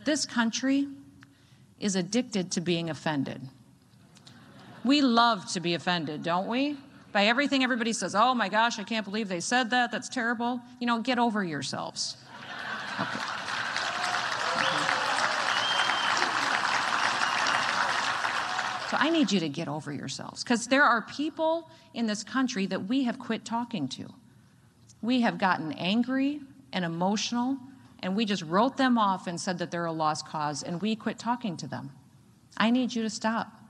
This country is addicted to being offended. We love to be offended, don't we? By everything everybody says, oh my gosh, I can't believe they said that, that's terrible. You know, get over yourselves. Okay. So I need you to get over yourselves, because there are people in this country that we have quit talking to. We have gotten angry and emotional, and we just wrote them off and said that they're a lost cause, and we quit talking to them. I need you to stop.